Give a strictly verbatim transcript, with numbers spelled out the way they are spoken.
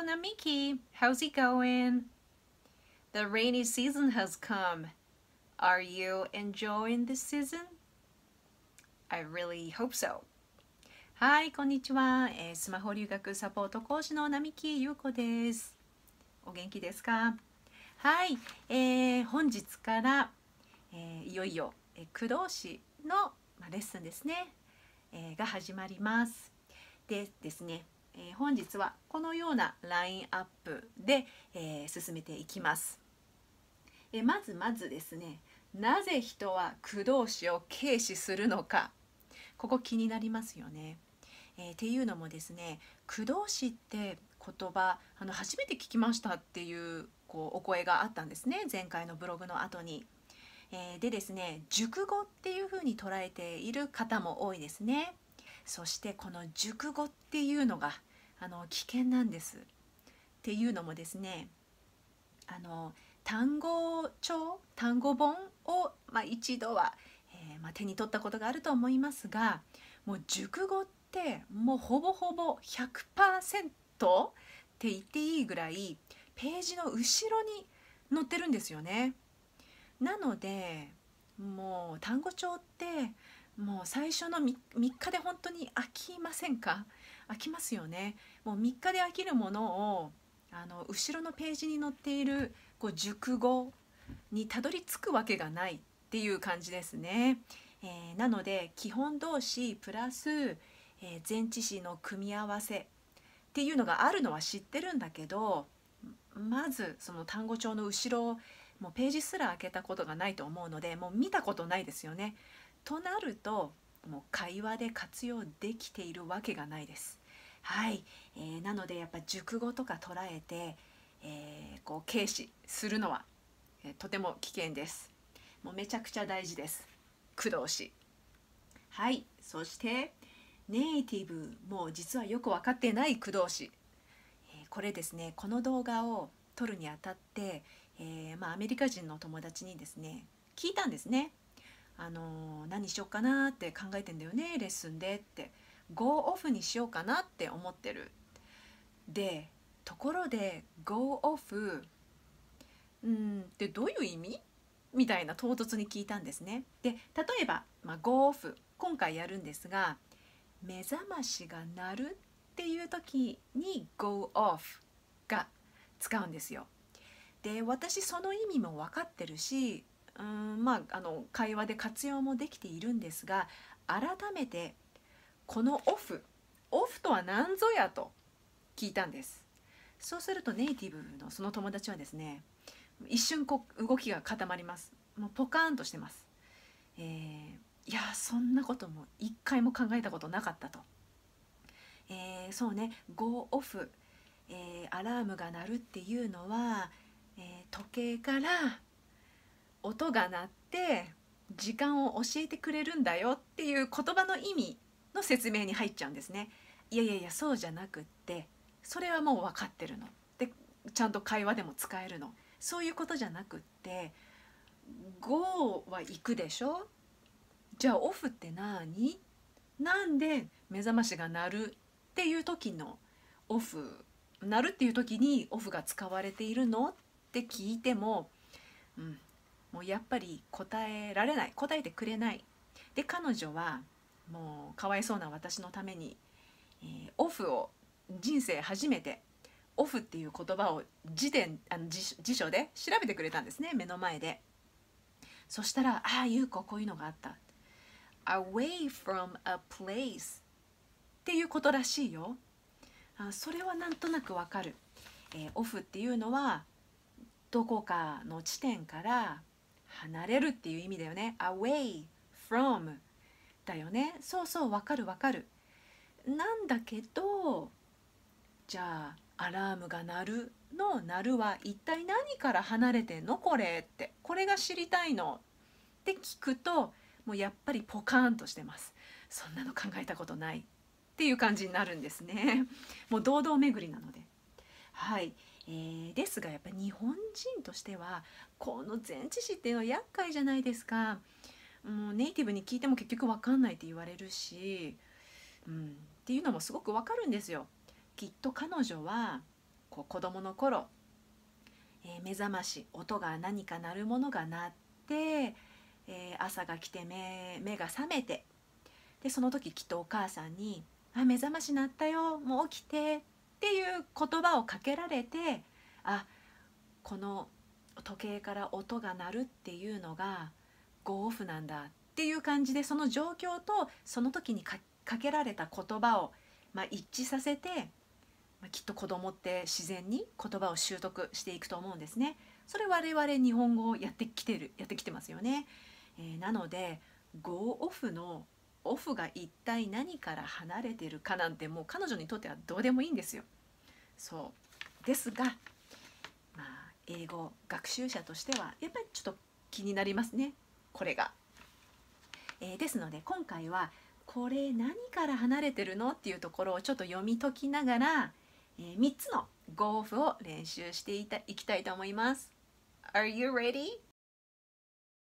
Namiki. How's it going? The rainy season has come. Are you enjoying this season? I really hope so. はい、こんにちは、えー、スマホ留学サポート講師の並木優子です。お元気ですか？はい、えー、本日から、えー、いよいよ、えー、駆動詞の、まあ、レッスンですね、えー、が始まります。でですね、えー、本日はこのようなラインアップで、えー、進めていきます。えー、まずまずですね、なぜ人は駆動詞を軽視するのか、ここ気になりますよね。えー、っていうのもですね、駆動詞って言葉あの初めて聞きましたっていうこうお声があったんですね、前回のブログの後に。えー、でですね、熟語っていうふうに捉えている方も多いですね。そしてこの熟語っていうのがあの危険なんです。っていうのもですね、あの単語帳単語本を、まあ、一度は、えーまあ、手に取ったことがあると思いますが、もう熟語ってもうほぼほぼ ひゃくパーセント って言っていいぐらいページの後ろに載ってるんですよね。なのでもう単語帳ってもう最初の 3, 3日で本当に飽きませんか？飽きますよね。もうみっかで飽きるものをあの後ろのページに載っているこう熟語にたどり着くわけがないっていう感じですね。えー、なので基本動詞プラス、えー、前置詞の組み合わせっていうのがあるのは知ってるんだけど、まずその単語帳の後ろもうページすら開けたことがないと思うので、もう見たことないですよね。となるともう会話で活用できているわけがないです。はい、えー、なのでやっぱ熟語とか捉えて、えー、こう軽視するのは、えー、とても危険です。もうめちゃくちゃ大事です。駆動詞。はい、そしてネイティブも実はよく分かってない駆動詞。えー、これですね、この動画を撮るにあたって、えーまあ、アメリカ人の友達にですね聞いたんですね。あのー、何しようかなって考えてんだよねレッスンでって。 Go off にしようかなって思ってる。でところで Go off うんってどういう意味みたいな唐突に聞いたんですね。で例えば、まあ、Go off 今回やるんですが、目覚ましが鳴るっていう時に Go off が使うんですよ。で私その意味も分かってるし、うーんまああの会話で活用もできているんですが、改めてこのオフオフとは何ぞやと聞いたんです。そうするとネイティブのその友達はですね、一瞬こう動きが固まります。もうポカーンとしてます。えー、いやそんなことも一回も考えたことなかったと。えー、そうね Go off、えー、アラームが鳴るっていうのは、えー、時計から音が鳴って時間を教えてくれるんだよっていう言葉の意味の説明に入っちゃうんですね。いやいやいやそうじゃなくって、それはもう分かってるので、ちゃんと会話でも使えるの、そういうことじゃなくって、 Go は行くでしょ。じゃあオフって何？なんで目覚ましが鳴るっていう時のオフ、鳴るっていう時にオフが使われているのって聞いても、うん、もうやっぱり答えられない、答えてくれない。で彼女はもうかわいそうな私のために、えー、オフを人生初めてオフっていう言葉を辞典あの 辞, 辞書で調べてくれたんですね、目の前で。そしたら「ああ優子こういうのがあった」「away from a place」っていうことらしいよ。あそれはなんとなくわかる。えー、オフっていうのはどこかの地点から離れるっていう意味だよね。away from だよね。そうそうわかるわかる。なんだけど、じゃあアラームが鳴るの鳴るは一体何から離れてんのこれって、これが知りたいのって聞くと、もうやっぱりポカーンとしてます。そんなの考えたことないっていう感じになるんですね。もう堂々巡りなので。はい、えー、ですがやっぱり日本人としてはこの前置詞っていうのは厄介じゃないですか。もうネイティブに聞いても結局分かんないって言われるし、うん、っていうのもすごく分かるんですよ。きっと彼女はこう子供の頃、えー、目覚まし音が何か鳴るものが鳴って、えー、朝が来て 目, 目が覚めて、でその時きっとお母さんに「あ、目覚まし鳴ったよ、もう起きて」っていう言葉をかけられて、あ、この時計から音が鳴るっていうのがゴーオフなんだっていう感じで、その状況とその時に か, かけられた言葉を、まあ、一致させて、まあ、きっと子供って自然に言葉を習得していくと思うんですね。それ我々日本語をやってきてるやってきてますよね。えー、なのでゴーオフのオフが一体何から離れてるかなんてもう彼女にとってはどうでもいいんですよ。そうですが、まあ、英語学習者としてはやっぱりちょっと気になりますね、これが。えー、ですので今回はこれ何から離れてるのっていうところをちょっと読み解きながら、えー、みっつのゴーオフを練習していたいきたいと思います。Are you ready?